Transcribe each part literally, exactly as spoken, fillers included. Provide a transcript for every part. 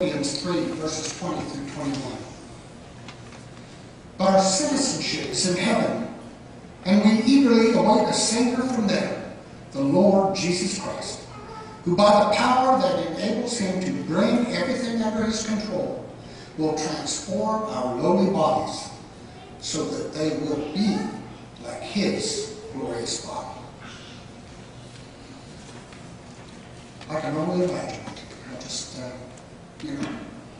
three, verses twenty through twenty-one. But our citizenship is in heaven, and we eagerly await a Savior from there, the Lord Jesus Christ, who by the power that enables him to bring everything under his control will transform our lowly bodies so that they will be like his glorious body. I can only imagine. I just, uh, you know,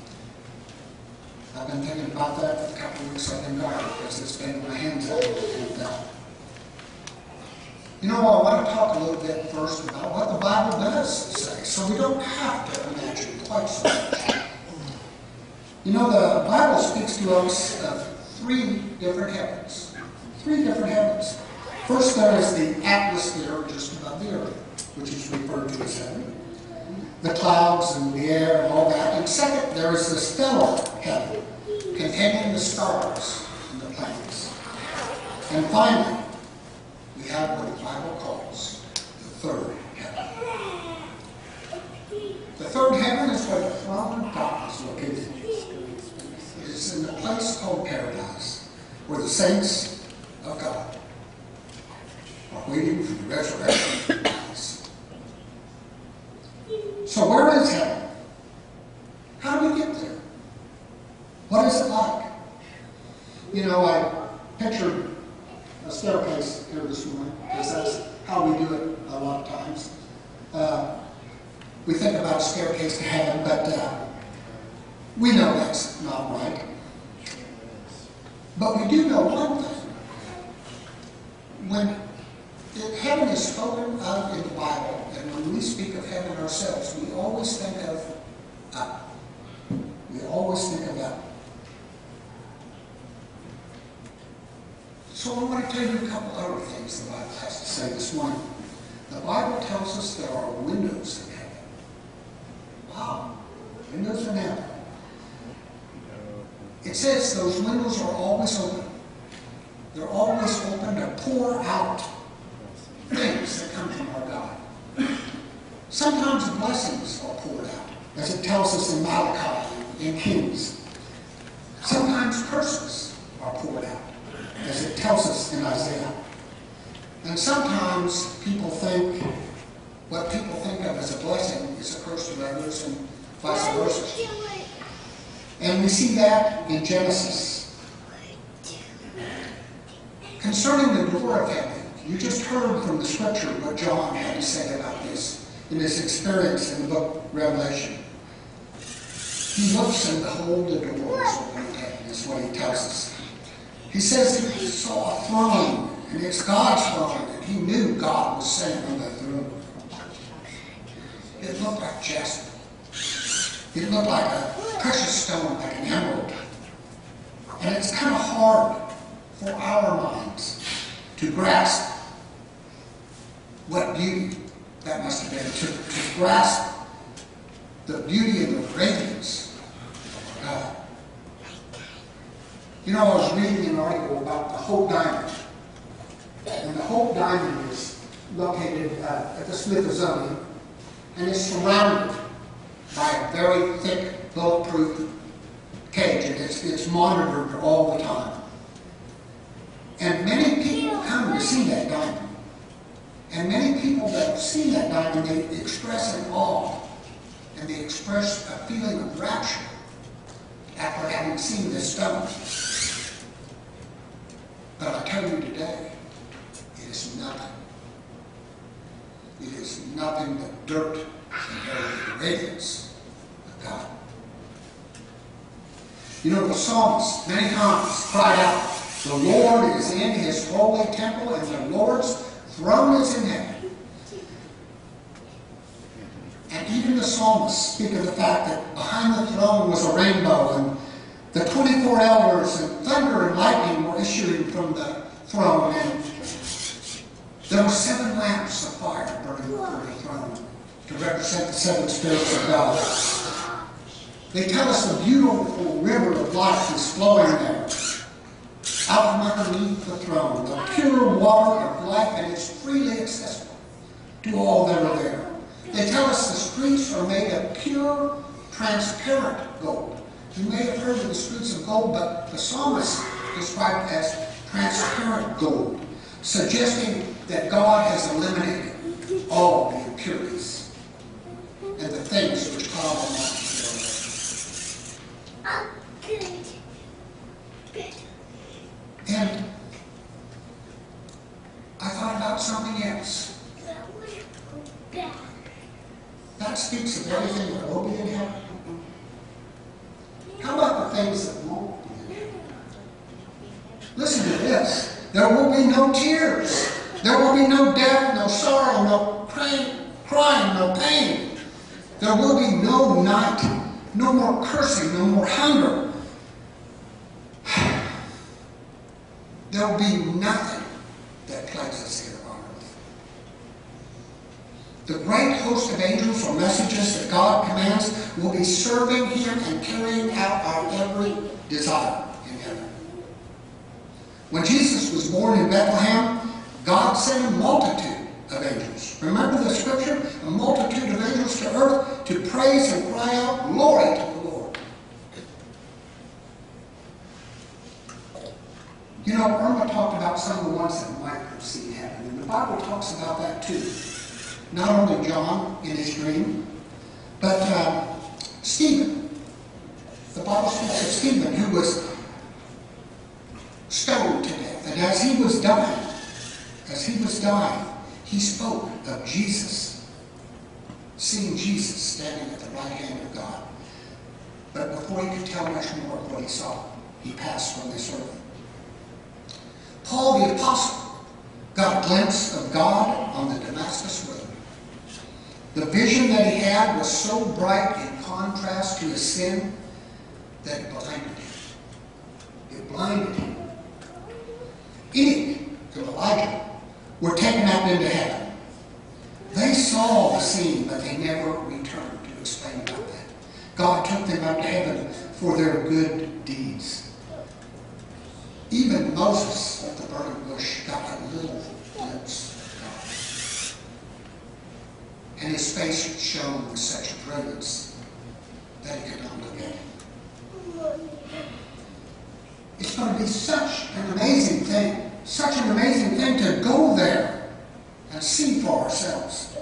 I've been thinking about that for a couple of weeks I've been gone because it's been in my hands out and uh, you know, I want to talk a little bit first about what the Bible does say, so we don't have to imagine quite so much. You know, the Bible speaks to us of three different heavens. Three different heavens. First, there is the atmosphere just above the earth, which is referred to as heaven. The clouds and the air and all that. And second, there is the stellar heaven, containing the stars and the planets. And finally, we have what the Bible calls the third heaven. The third heaven is where the throne of God is located. It is in a place called paradise, where the saints of God are waiting for the resurrection of Christ. So where is heaven? How do we get there? What is it like? You know, I pictured a staircase here this morning, because that's how we do it a lot of times. Uh, we think about a staircase to heaven, but uh, we know that's not right. But we do know one thing. When it, heaven is spoken of in the Bible, and when we speak of heaven ourselves, we always think of up. We always think of up. So I want to tell you a couple other things the Bible has to say this morning. The Bible tells us there are windows in heaven. Wow, windows in heaven. It says those windows are always open. They're always open to pour out things that come from our God. Sometimes blessings are poured out, as it tells us in Malachi and Kings. Sometimes curses are poured out, as it tells us in Isaiah. And sometimes people think what people think of as a blessing is a curse to others, and vice versa. And we see that in Genesis. Concerning the door of heaven, you just heard from the scripture what John had to say about this in his experience in the book of Revelation. He looks and behold the doors open in heaven, is what he tells us. He says he saw a throne, and it's God's throne, and he knew God was sitting on that throne. It looked like jasper. It looked like a precious stone, like an emerald. And it's kind of hard for our minds to grasp what beauty that must have been, to, to grasp the beauty and the radiance of God. You know, I was reading an article about the Hope Diamond. And the Hope Diamond is located uh, at the Smithsonian, and is surrounded by a very thick, bulletproof cage, and it's, it's monitored all the time. And many people come to see that diamond. And many people that have seen that diamond, they express an awe, and they express a feeling of rapture after having seen this stone. But I tell you today, it is nothing. It is nothing but dirt compared to the radiance of God. You know, the psalmist many times cried out, "The Lord is in his holy temple, and the Lord's throne is in heaven." And even the psalmists speak of the fact that behind the throne was a rainbow, and the twenty-four elders and thunder and lightning were issuing from the throne, and there were seven lamps of fire burning before the throne to represent the seven spirits of God. They tell us a beautiful river of life is flowing there, out from underneath the throne, the pure water of life, and it's freely accessible to all that are there. They tell us the streets are made of pure, transparent gold. You may have heard of the streets of gold, but the psalmist described it as transparent gold, suggesting that God has eliminated all the impurities and the things which God Almighty created. And I thought about something else. That speaks of everything that will be in heaven. How about the things that won't be in heaven? Listen to this. There will be no tears. There will be no death, no sorrow, no crying, crying, no pain. There will be no night, no more cursing, no more hunger. There will be nothing that plagues us here on earth. The great host of angels or messages that God commands will be serving Him and carrying out our every desire in heaven. When Jesus was born in Bethlehem, God sent a multitude of angels. Remember the scripture? A multitude of angels to earth to praise and cry out, "Glory to the Lord." You know, Irma talked about some of the ones that might have seen heaven, and the Bible talks about that too. Not only John in his dream, but uh, Stephen. The Bible speaks of Stephen, who was stoned to death. And as he was dying, as he was dying, he spoke of Jesus, seeing Jesus standing at the right hand of God. But before he could tell much more of what he saw, he passed from this earth. Paul the Apostle got a glimpse of God on the Damascus Road. The vision that he had was so bright in contrast to his sin that it blinded him. It blinded him. Enoch and Elijah were taken up into heaven. They saw the scene, but they never returned to explain about that. God took them up to heaven for their good deeds. Even Moses at the burning bush got a little glimpse of God. And his face shone with such brilliance that he could not look at him. It's going to be such an amazing thing, such an amazing thing to go there and see for ourselves.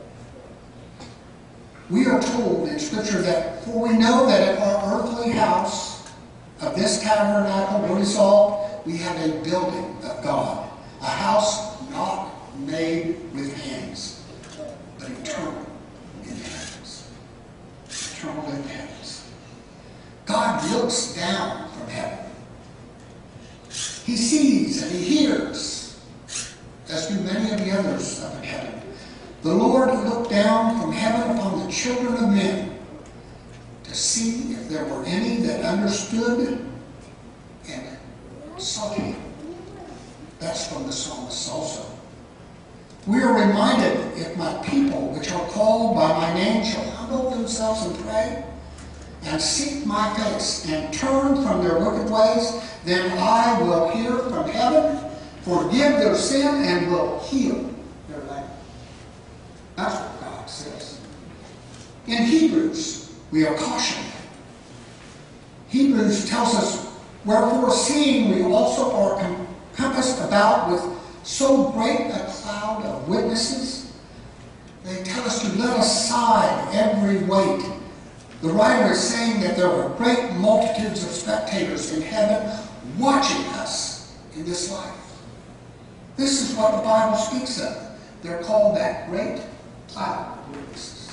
We are told in Scripture that, for we know that at our earthly house of this tabernacle where we saw, we have a building of God, a house not made with hands, but eternal in the heavens. Eternal in the heavens. God looks down from heaven. He sees and he hears, as do many of the others up in heaven. The Lord looked down from heaven upon the children of men to see if there were any that understood and sought him. That's from the psalmist also. We are reminded, if my people, which are called by my name, shall humble themselves and pray, and seek my face, and turn from their wicked ways, then I will hear from heaven, forgive their sin, and will heal their land. That's what God says. In Hebrews, we are cautioned. Hebrews tells us, wherefore, seeing we also are compassed about with so great a cloud of witnesses, they tell us to let aside every weight. The writer is saying that there are great multitudes of spectators in heaven watching us in this life. This is what the Bible speaks of. They're called that great cloud of witnesses.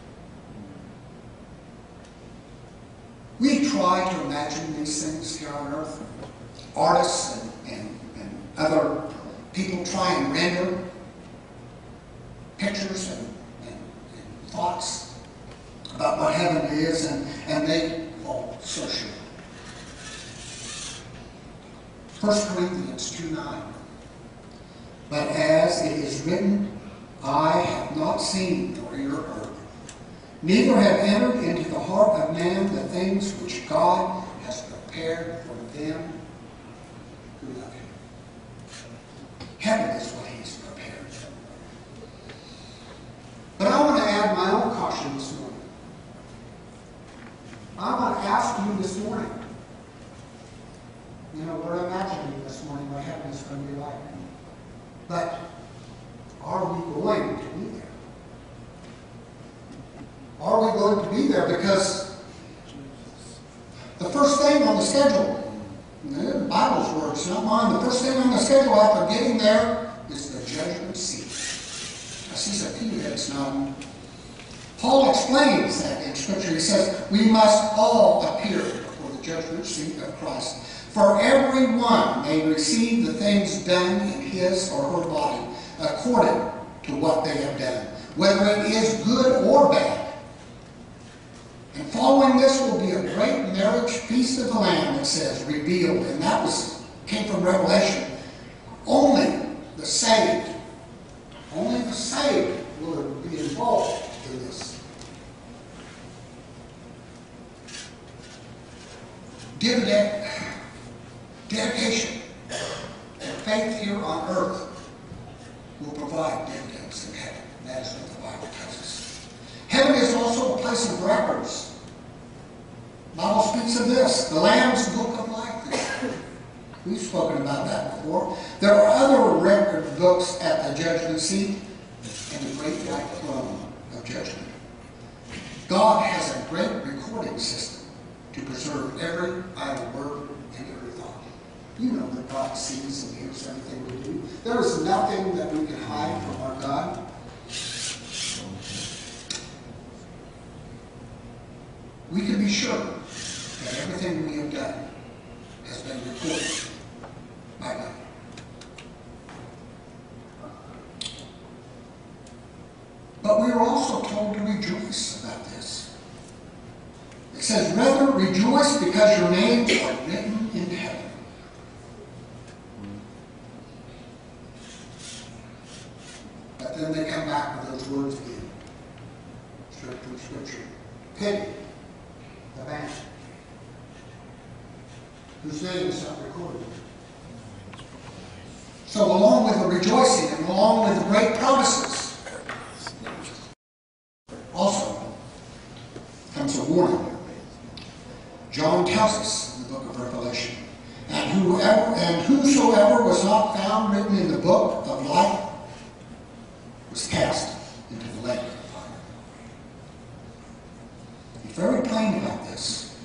We try to imagine these things here on earth. Artists and, and, and other people try and render pictures and, and, and thoughts about what heaven is, and, and they fall so short. First Corinthians two nine. But as it is written, I have not seen nor ear heard, neither have entered into the heart of man the things which God has prepared for them who love him. Heaven is what he's prepared. But I want to add my own caution this morning. ask you this morning, you know, we're imagining this morning what heaven is going to be like. But are we going to be there? Are we going to be there? Because the first thing on the schedule, the Bible's words, not mine, the first thing on the schedule after getting there is the judgment seat. I see some few heads nodding. Paul explains that in Scripture. He says, we must all appear before the judgment seat of Christ. For everyone may receive the things done in his or her body according to what they have done, whether it is good or bad. And following this will be a great marriage feast of the Lamb, it says, revealed. And that was came from Revelation. Only the saved, only the saved will be involved in this. Dividend, dedication and faith here on earth will provide dividends in heaven. That is what the Bible tells us. Heaven is also a place of records. The Bible speaks of this, the Lamb's book of life. We've spoken about that before. There are other record books at the judgment seat and the great white throne of judgment. God has a great recording system to preserve every idle word and every thought. You know that God sees and hears everything we do. There is nothing that we can hide from our God. We can be sure that everything we have done has been recorded by God. But we are also told to rejoice about this. It says, rather rejoice because your names are written in heaven. But then they come back with those words again. Straight from Scripture. Pity the man whose name is not recorded. So along with the rejoicing and along with the great promises, also comes a warning. John tells us in the book of Revelation, and whoever and whosoever was not found written in the book of life was cast into the lake of fire. He's very plain about this.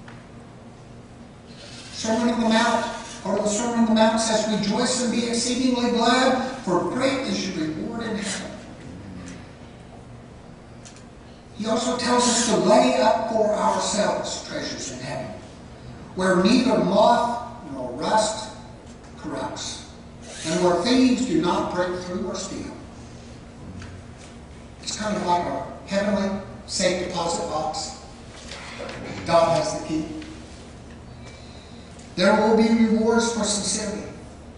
Sermon on the Mount, part of the Sermon on the Mount says, rejoice and be exceedingly glad, for great is your reward in heaven. He also tells us to lay up for ourselves treasures in heaven, where neither moth nor rust corrupts, and where thieves do not break through or steal. It's kind of like a heavenly safe deposit box. God has the key. There will be rewards for sincerity.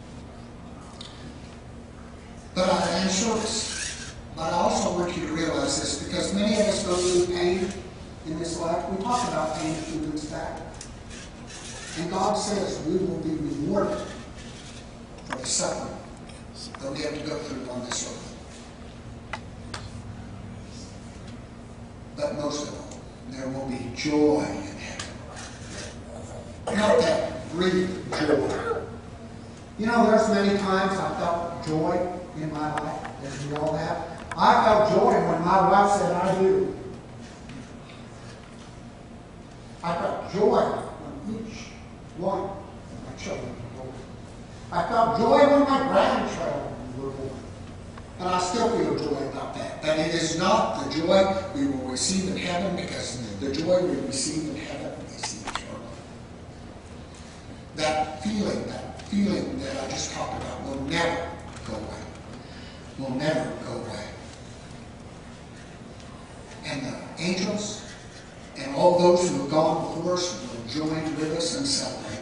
But I am service. But I also want you to realize this, because many of us go through pain in this life. We talked about pain a few weeks back. And God says we will be rewarded for the suffering that we have to go through on this earth. But most of all, there will be joy in heaven. Not that brief joy. You know, there's many times I felt joy in my life, as we all have. I felt joy when my wife said, I do. I felt joy when each one of my children were born. I felt joy when my grandchildren were born. And I still feel joy about that. But it is not the joy we will receive in heaven, because the joy we receive in heaven is eternal. That feeling, that feeling that I just talked about will never go away. Will never go away. And the angels and all those who have gone before us will join with us and celebrate.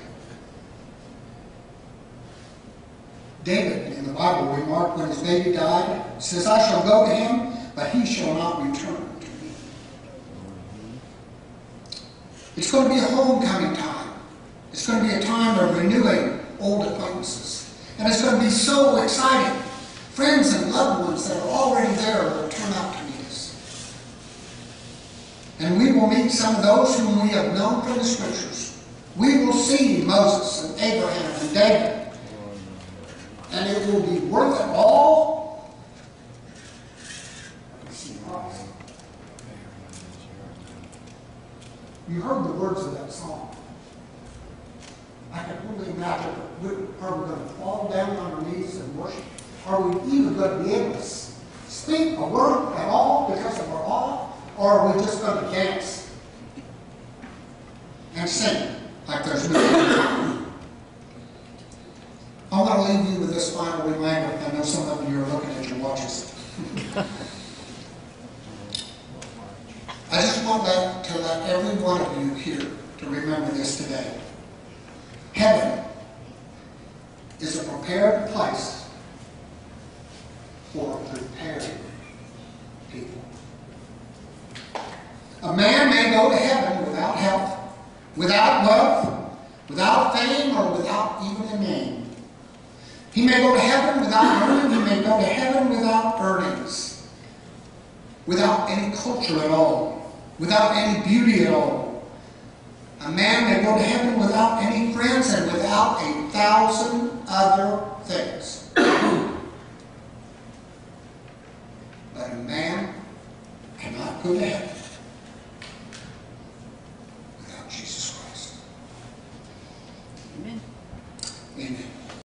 David, in the Bible, remarked when his baby died, says, I shall go to him, but he shall not return to me. It's going to be a homecoming time. It's going to be a time of renewing old acquaintances. And it's going to be so exciting. Friends and loved ones that are already there will turn out to meet us. And we will meet some of those whom we have known from the Scriptures, we will see Moses and Abraham and David, and it will be worth it all. You heard the words of that song. I can only imagine, are we going to fall down on our knees and worship? Are we even going to be able to speak a word at all because of our awe? Or are we just going to dance and sing like there's no? I want to leave you with this final reminder. I know some of you are looking at your watches. I just want that to let every one of you here to remember this today. Heaven is a prepared place for prepared people. A man may go to heaven without health, without wealth, without fame, or without even a name. He may go to heaven without learning. He may go to heaven without earnings, without any culture at all, without any beauty at all. A man may go to heaven without any friends and without a thousand other things. But a man cannot go to heaven